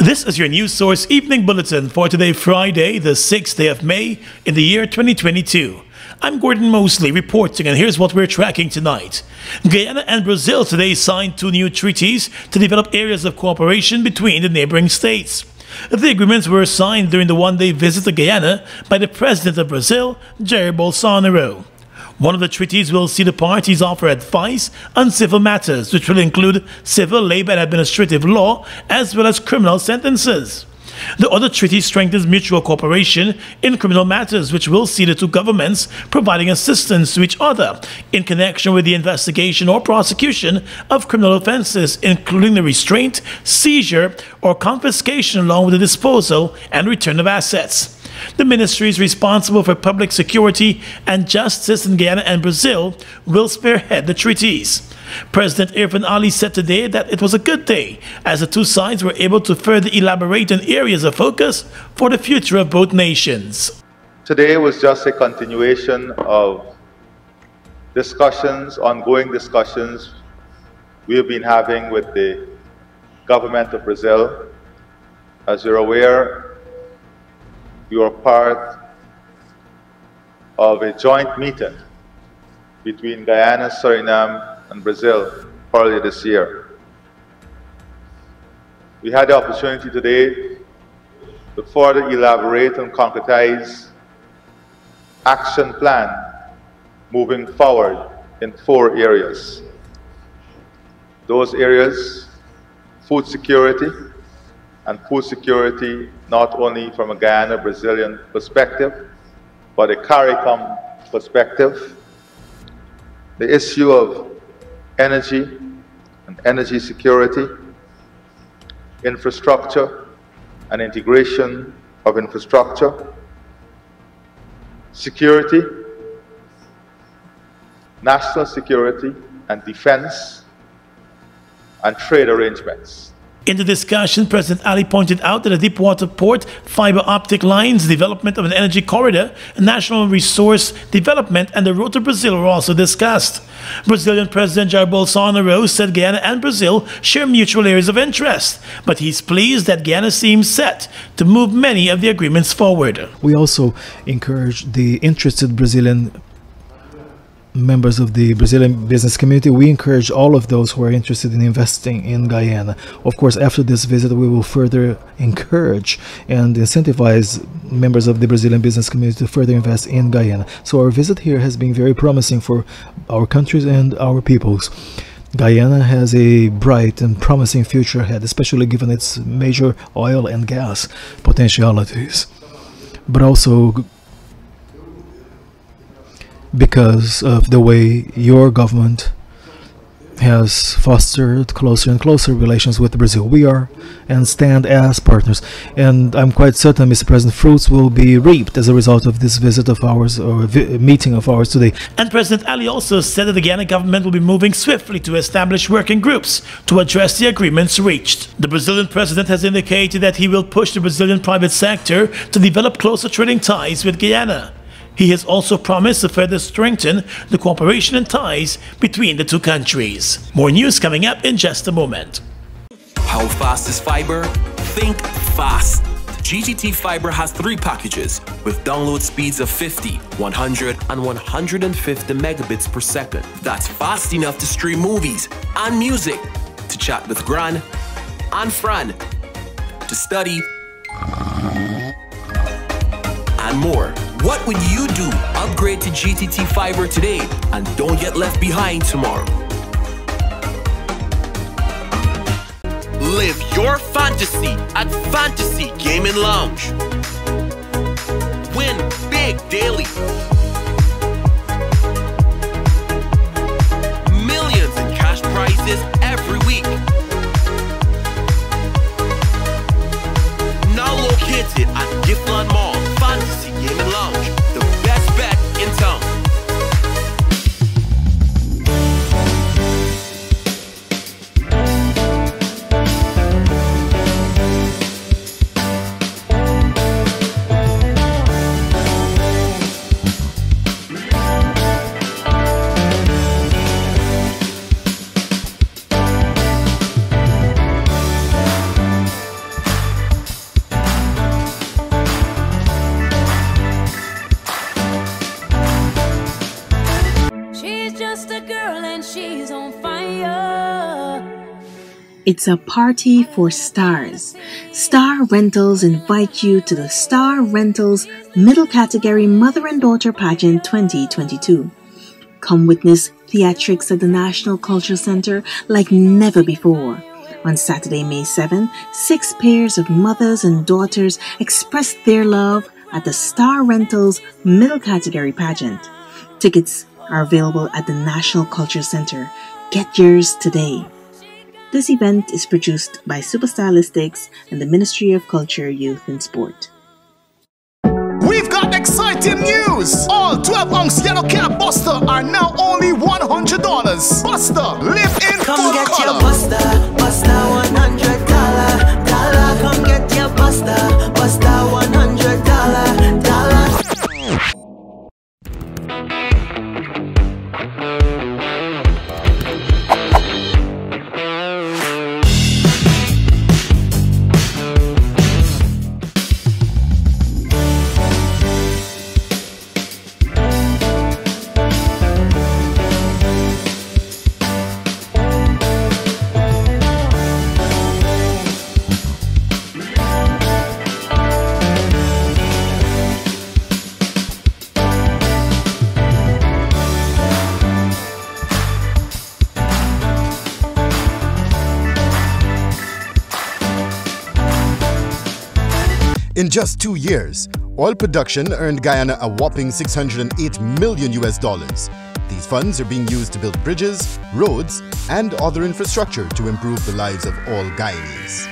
This is your News Source Evening Bulletin for today, Friday, the 6th day of May in the year 2022. I'm Gordon Mosley reporting, and here's what we're tracking tonight. Guyana and Brazil today signed 2 new treaties to develop areas of cooperation between the neighboring states. The agreements were signed during the one-day visit to Guyana by the President of Brazil, Jair Bolsonaro. One of the treaties will see the parties offer advice on civil matters, which will include civil, labor, and administrative law, as well as criminal sentences. The other treaty strengthens mutual cooperation in criminal matters, which will see the 2 governments providing assistance to each other in connection with the investigation or prosecution of criminal offenses, including the restraint, seizure, or confiscation, along with the disposal and return of assets. The ministries responsible for public security and justice in Guyana and Brazil will spearhead the treaties. President Irfan Ali said today that it was a good day, as the 2 sides were able to further elaborate on areas of focus for the future of both nations. Today was just a continuation of ongoing discussions we have been having with the government of Brazil. As you're aware, you are part of a joint meeting between Guyana, Suriname, and Brazil earlier this year. We had the opportunity today to further elaborate and concretize action plan moving forward in 4 areas. Those areas: food security, and food security not only from a Guyana-Brazilian perspective, but a CARICOM perspective. The issue of energy and energy security, infrastructure and integration of infrastructure, security, national security and defense, and trade arrangements. In the discussion, President Ali pointed out that the deepwater port, fiber optic lines, development of an energy corridor, national resource development, and the road to Brazil were also discussed. Brazilian President Jair Bolsonaro said Guyana and Brazil share mutual areas of interest, but he's pleased that Guyana seems set to move many of the agreements forward. We also encourage the interested Brazilian members of the Brazilian business community. We encourage all of those who are interested in investing in Guyana. Of course, after this visit, we will further encourage and incentivize members of the Brazilian business community to further invest in Guyana. So our visit here has been very promising for our countries and our peoples. Guyana has a bright and promising future ahead, especially given its major oil and gas potentialities, but also because of the way your government has fostered closer and closer relations with Brazil. We are and stand as partners, and I'm quite certain, Mr. President, fruits will be reaped as a result of this visit of ours, or meeting of ours today. And President Ali also said that the Guyana government will be moving swiftly to establish working groups to address the agreements reached. The Brazilian president has indicated that he will push the Brazilian private sector to develop closer trading ties with Guyana. He has also promised to further strengthen the cooperation and ties between the 2 countries. More news coming up in just a moment. How fast is fiber? Think fast. GTT Fiber has 3 packages with download speeds of 50, 100, and 150 megabits per second. That's fast enough to stream movies and music, to chat with Gran and Fran, to study, and more. What would you do? Upgrade to GTT Fiber today and don't get left behind tomorrow. Live your fantasy at Fantasy Gaming Lounge. Win big daily. Millions in cash prizes every week. Now located at Giftland Mall, Fantasy Gaming Lounge, the best bet in town. eyes on fire. It's a party for stars. Star Rentals invite you to the Star Rentals Middle Category Mother and Daughter Pageant 2022. Come witness theatrics at the National Culture Center like never before. On Saturday, May 7, 6 pairs of mothers and daughters express their love at the Star Rentals Middle Category Pageant. Tickets are available at the National Culture Center. Get yours today. This event is produced by Superstylistics and the Ministry of Culture, Youth and Sport. We've got exciting news! All 12-ounce yellow cab Buster are now only $100. Buster, live in Come full get color. your Buster, Buster $100. Come get your Buster, Buster $100. In just 2 years, oil production earned Guyana a whopping $608 million. These funds are being used to build bridges, roads, and other infrastructure to improve the lives of all Guyanese.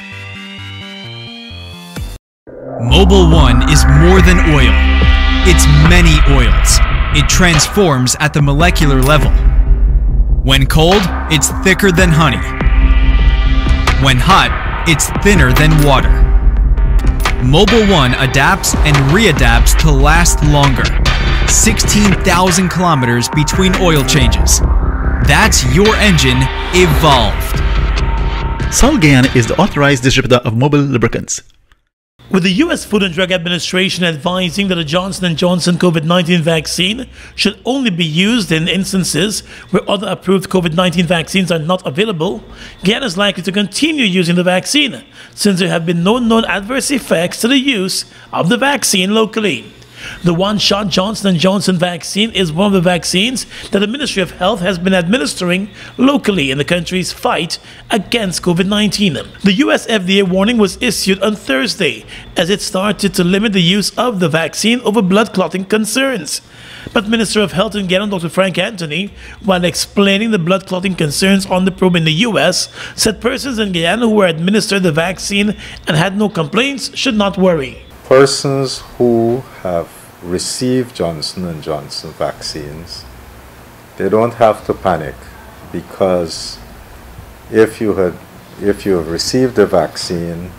Mobil 1 is more than oil. It's many oils. It transforms at the molecular level. When cold, it's thicker than honey. When hot, it's thinner than water. Mobil 1 adapts and readapts to last longer. 16,000 kilometers between oil changes. That's your engine evolved. Sol Guyana is the authorized distributor of Mobil lubricants. With the U.S. Food and Drug Administration advising that the Johnson & Johnson COVID-19 vaccine should only be used in instances where other approved COVID-19 vaccines are not available, Guyana is likely to continue using the vaccine, since there have been no known adverse effects to the use of the vaccine locally. The one-shot Johnson & Johnson vaccine is one of the vaccines that the Ministry of Health has been administering locally in the country's fight against COVID-19. The US FDA warning was issued on Thursday as it started to limit the use of the vaccine over blood clotting concerns. But Minister of Health in Guyana, Dr. Frank Anthony, while explaining the blood clotting concerns on the probe in the US, said persons in Guyana who were administered the vaccine and had no complaints should not worry. Persons who have received Johnson & Johnson vaccines, they don't have to panic, because if you have received the vaccine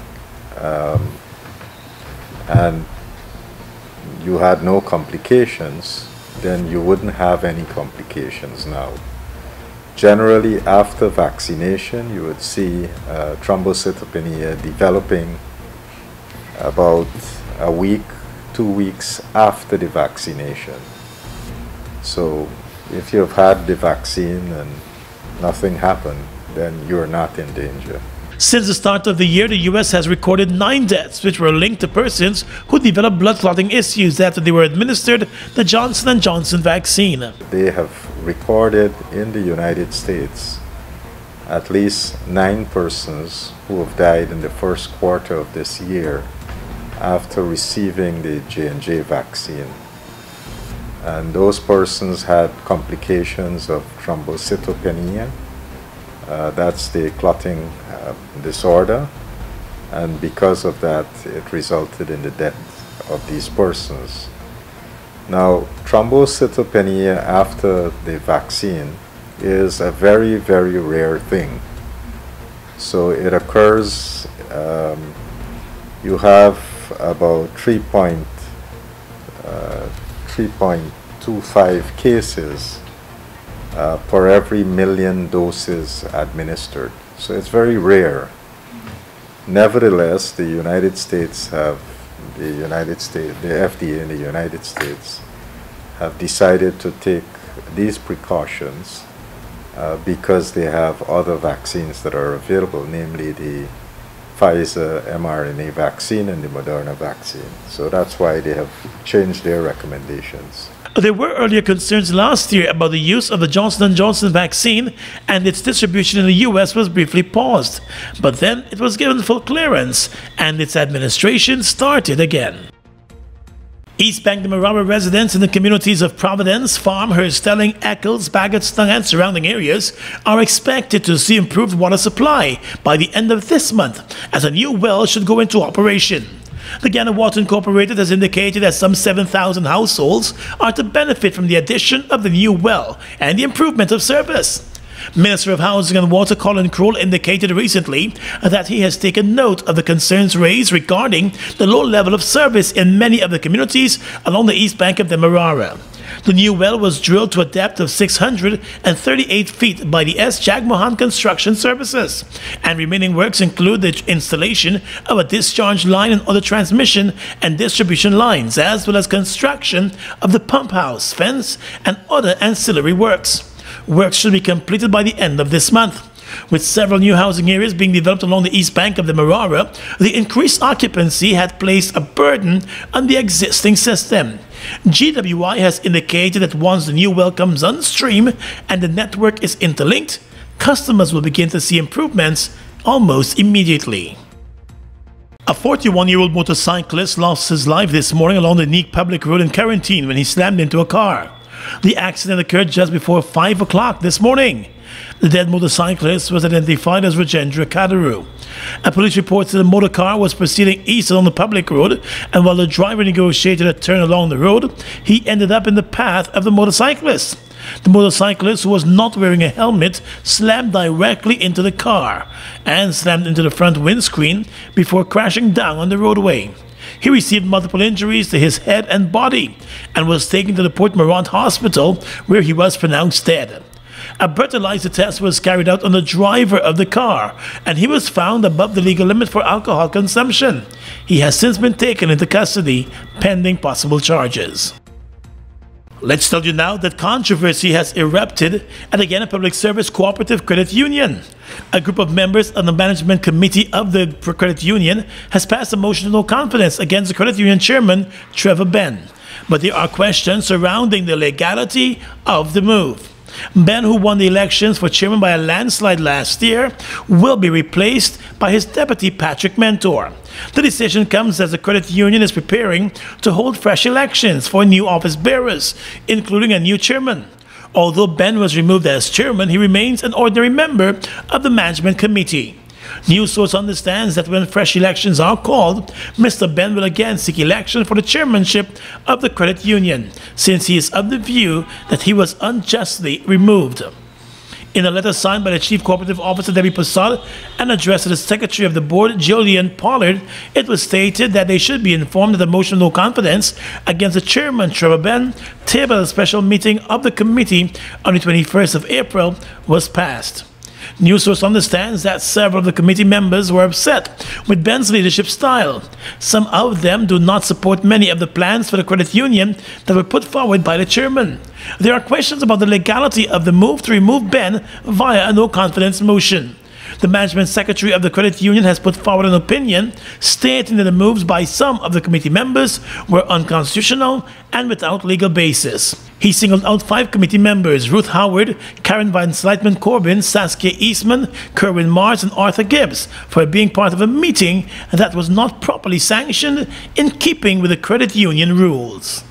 and you had no complications, then you wouldn't have any complications now. Generally, after vaccination, you would see thrombocytopenia developing about a week, 2 weeks after the vaccination. So if you've had the vaccine and nothing happened, then you're not in danger. Since the start of the year, the U.S. has recorded 9 deaths which were linked to persons who developed blood clotting issues after they were administered the Johnson & Johnson vaccine. They have recorded in the United States at least 9 persons who have died in the first quarter of this year after receiving the J&J vaccine. And those persons had complications of thrombocytopenia. That's the clotting disorder, and because of that it resulted in the death of these persons. Now, thrombocytopenia after the vaccine is a very, very rare thing. So it occurs, you have about 3.25 cases per every million doses administered. So it's very rare. Nevertheless, the United States have, the FDA in the United States have decided to take these precautions because they have other vaccines that are available, namely the Pfizer mRNA vaccine and the Moderna vaccine. So that's why they have changed their recommendations. There were earlier concerns last year about the use of the Johnson & Johnson vaccine, and its distribution in the U.S. was briefly paused. But then it was given full clearance, and its administration started again. East Bank Demerara residents in the communities of Providence, Farmhurst, Stelling, Eccles, Bagotstown and surrounding areas are expected to see improved water supply by the end of this month, as a new well should go into operation. The Guyana Water Incorporated has indicated that some 7,000 households are to benefit from the addition of the new well and the improvement of service. Minister of Housing and Water Colin Kroll indicated recently that he has taken note of the concerns raised regarding the low level of service in many of the communities along the east bank of the Demerara. The new well was drilled to a depth of 638 feet by the S. Jagmohan Construction Services, and remaining works include the installation of a discharge line and other transmission and distribution lines, as well as construction of the pump house, fence, and other ancillary works. Works should be completed by the end of this month. With several new housing areas being developed along the east bank of the Demerara, the increased occupancy had placed a burden on the existing system. GWI has indicated that once the new well comes on stream and the network is interlinked, customers will begin to see improvements almost immediately. A 41-year-old motorcyclist lost his life this morning along the Neek Public Road in Quarantine when he slammed into a car. The accident occurred just before 5 o'clock this morning. The dead motorcyclist was identified as Rajendra Kadaru. A police report said the motor car was proceeding east along the public road, and while the driver negotiated a turn along the road, he ended up in the path of the motorcyclist. The motorcyclist, who was not wearing a helmet, slammed directly into the car and slammed into the front windscreen before crashing down on the roadway. He received multiple injuries to his head and body and was taken to the Port Morant Hospital, where he was pronounced dead. A breathalyzer test was carried out on the driver of the car, and he was found above the legal limit for alcohol consumption. He has since been taken into custody, pending possible charges. Let's tell you now that controversy has erupted at the Guyana Public Service Cooperative Credit Union. A group of members on the management committee of the credit union has passed a motion of no confidence against the credit union chairman, Trevor Ben. But there are questions surrounding the legality of the move. Ben, who won the elections for chairman by a landslide last year, will be replaced by his deputy Patrick Mentor. The decision comes as the credit union is preparing to hold fresh elections for new office bearers, including a new chairman. Although Ben was removed as chairman, he remains an ordinary member of the management committee. News source understands that when fresh elections are called, Mr. Ben will again seek election for the chairmanship of the credit union, since he is of the view that he was unjustly removed. In a letter signed by the Chief Cooperative Officer Debbie Prasad and addressed to the Secretary of the Board, Jillian Pollard, it was stated that they should be informed that the motion of no confidence against the chairman, Trevor Ben, tabled at a special meeting of the committee on the 21st of April, was passed. News source understands that several of the committee members were upset with Ben's leadership style. Some of them do not support many of the plans for the credit union that were put forward by the chairman. There are questions about the legality of the move to remove Ben via a no-confidence motion. The management secretary of the credit union has put forward an opinion stating that the moves by some of the committee members were unconstitutional and without legal basis. He singled out 5 committee members: Ruth Howard, Karen Van Slightman Corbin, Saskia Eastman, Kerwin Mars, and Arthur Gibbs for being part of a meeting that was not properly sanctioned in keeping with the credit union rules.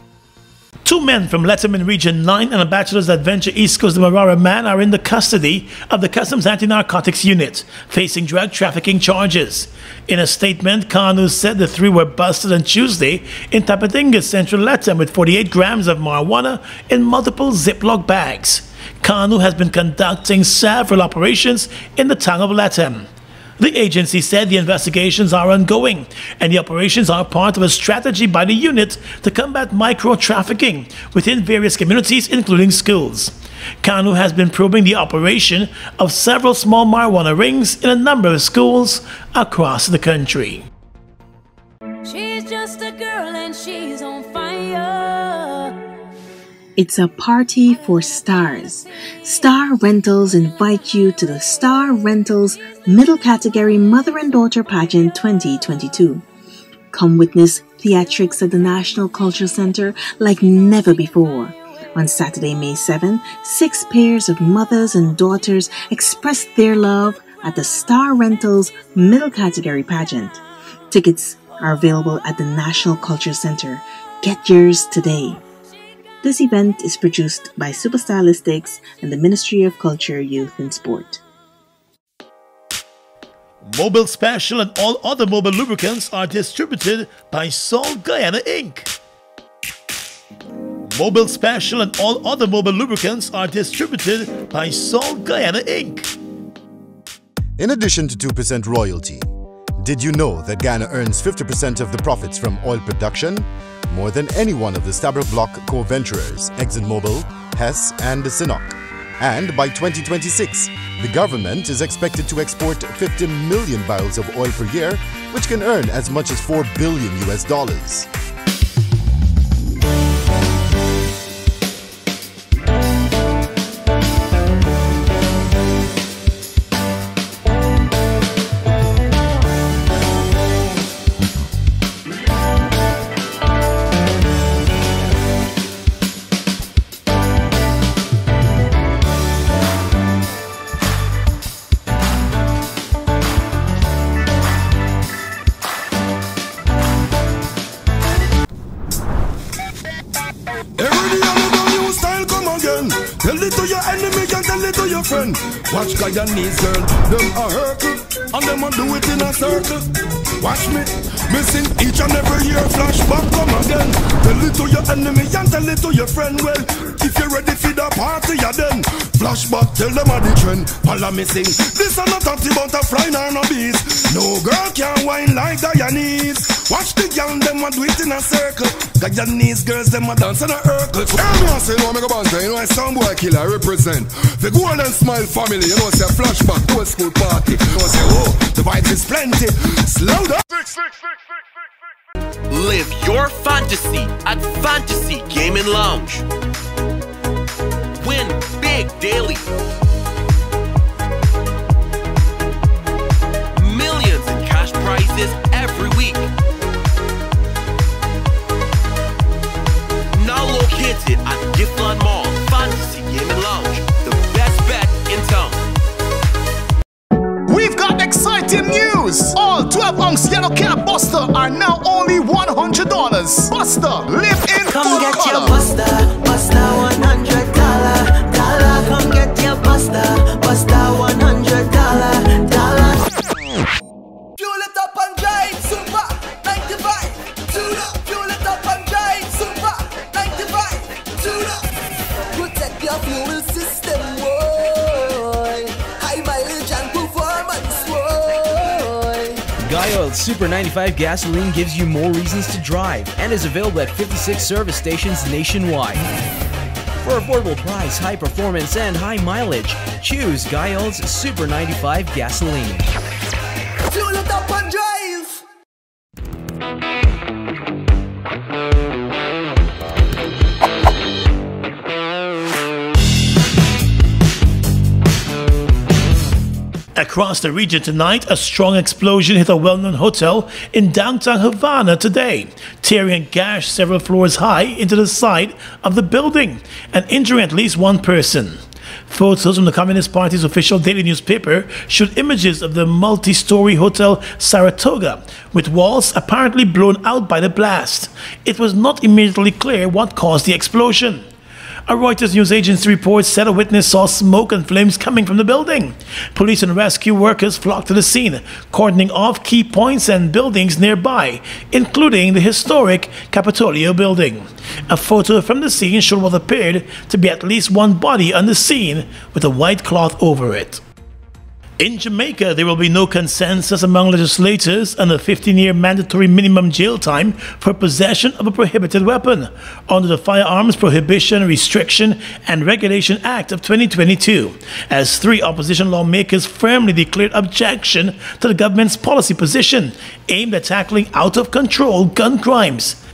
2 men from Letterman Region 9 and a Bachelor's Adventure East Coast Demerara man are in the custody of the Customs Anti-Narcotics Unit, facing drug trafficking charges. In a statement, Kanu said the 3 were busted on Tuesday in Tapatinga, Central Letterman, with 48 grams of marijuana in multiple Ziploc bags. Kanu has been conducting several operations in the town of Letterman. The agency said the investigations are ongoing, and the operations are part of a strategy by the unit to combat micro-trafficking within various communities, including schools. Kanu has been probing the operation of several small marijuana rings in a number of schools across the country. She's just a girl and she's on fire. It's a party for stars. Star Rentals invite you to the Star Rentals Middle Category Mother and Daughter Pageant 2022. Come witness theatrics at the National Culture Center like never before. On Saturday, May 7, 6 pairs of mothers and daughters express their love at the Star Rentals Middle Category Pageant. Tickets are available at the National Culture Center. Get yours today. This event is produced by Superstylistics and the Ministry of Culture, Youth and Sport. Mobile Special and all other mobile lubricants are distributed by Salt Guyana Inc. Mobile Special and all other mobile lubricants are distributed by Salt Guyana Inc. In addition to 2% royalty, did you know that Guyana earns 50% of the profits from oil production? More than any one of the Stabroek Block co-venturers, ExxonMobil, Hess and Sinnock. And by 2026, the government is expected to export 50 million barrels of oil per year, which can earn as much as $4 billion US. Watch Guyanese girl, them a hurtle, and them a do it in a circle. Watch me, missing each and every year. Flashback come again. Tell it to your enemy and tell it to your friend. Well, if you're ready for the party, yeah then. Flashback, tell them a the trend. Follow me sing. This are not talking about a fly nor no beast. No girl can whine like Guyanese. Watch the young them a do it in a circle. Guyanese girls them a dance in a circle. Hear me and say, no, I'm going to you know I sound boy killer, I represent the Golden Smile family. You know, say a flashback to a school party. You know, say, oh, the vibes is plenty. Slow down. Live your fantasy at Fantasy Gaming Lounge. Win big daily. Millions in cash prizes every week. Now located at Giftland Mall, Fantasy Gaming Lounge, the best bet in town. We've got exciting news! All 12-ounce yellow cab Buster are now only $100. Buster, live in Come full get color. your Buster, Buster $100. Come get your Buster, Buster $100. Fuel it up and drive, Super 95. Tune up. Fuel it up and drive, Super 95. Tune up. Protect your fuel system, boy. High mileage and performance, boy. Guy Oil's Super 95 gasoline gives you more reasons to drive and is available at 56 service stations nationwide. For affordable price, high performance, and high mileage, choose Guy Oil's Super 95 gasoline. Fuel it up and drive. Across the region tonight, a strong explosion hit a well-known hotel in downtown Havana today, tearing and gashed several floors high into the side of the building and injuring at least one person. Photos from the Communist Party's official daily newspaper showed images of the multi-story Hotel Saratoga, with walls apparently blown out by the blast. It was not immediately clear what caused the explosion. A Reuters news agency report said a witness saw smoke and flames coming from the building. Police and rescue workers flocked to the scene, cordoning off key points and buildings nearby, including the historic Capitolio building. A photo from the scene showed what appeared to be at least one body on the scene with a white cloth over it. In Jamaica, there will be no consensus among legislators on a 15-year mandatory minimum jail time for possession of a prohibited weapon under the Firearms Prohibition, Restriction and Regulation Act of 2022, as 3 opposition lawmakers firmly declared objection to the government's policy position aimed at tackling out-of-control gun crimes.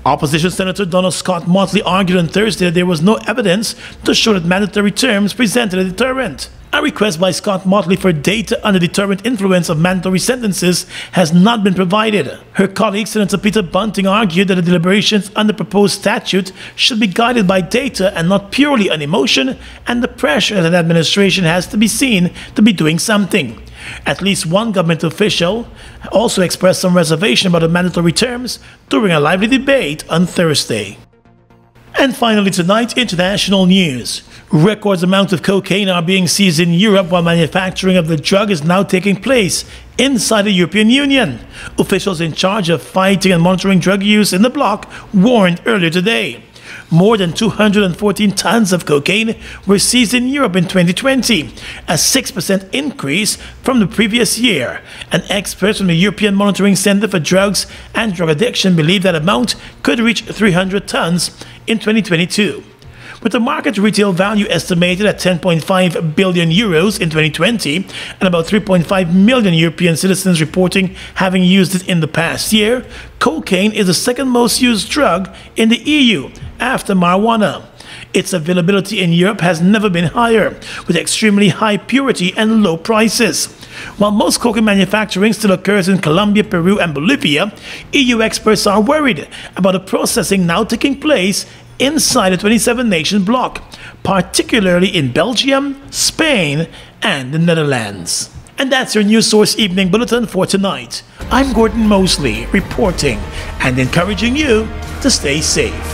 Opposition Senator Donald Scott Motley argued on Thursday that there was no evidence to show that mandatory terms presented a deterrent. A request by Scott Motley for data on the deterrent influence of mandatory sentences has not been provided. Her colleague, Senator Peter Bunting, argued that the deliberations on the proposed statute should be guided by data and not purely on emotion and the pressure that an administration has to be seen to be doing something. At least one government official also expressed some reservation about the mandatory terms during a lively debate on Thursday. And finally tonight, international news. Record amounts of cocaine are being seized in Europe while manufacturing of the drug is now taking place inside the European Union. Officials in charge of fighting and monitoring drug use in the bloc warned earlier today. More than 214 tons of cocaine were seized in Europe in 2020, a 6% increase from the previous year. And experts from the European Monitoring Center for Drugs and Drug Addiction believe that amount could reach 300 tons in 2022. With the market retail value estimated at 10.5 billion euros in 2020 and about 3.5 million European citizens reporting having used it in the past year, cocaine is the second most used drug in the EU after marijuana. Its availability in Europe has never been higher, with extremely high purity and low prices. While most cocaine manufacturing still occurs in Colombia, Peru, and Bolivia, EU experts are worried about the processing now taking place inside the 27-nation bloc, particularly in Belgium, Spain, and the Netherlands. And that's your News Source Evening Bulletin for tonight. I'm Gordon Mosley, reporting and encouraging you to stay safe.